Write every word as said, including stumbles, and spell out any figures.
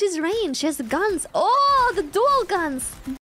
She's range. She has guns. Oh, the dual guns.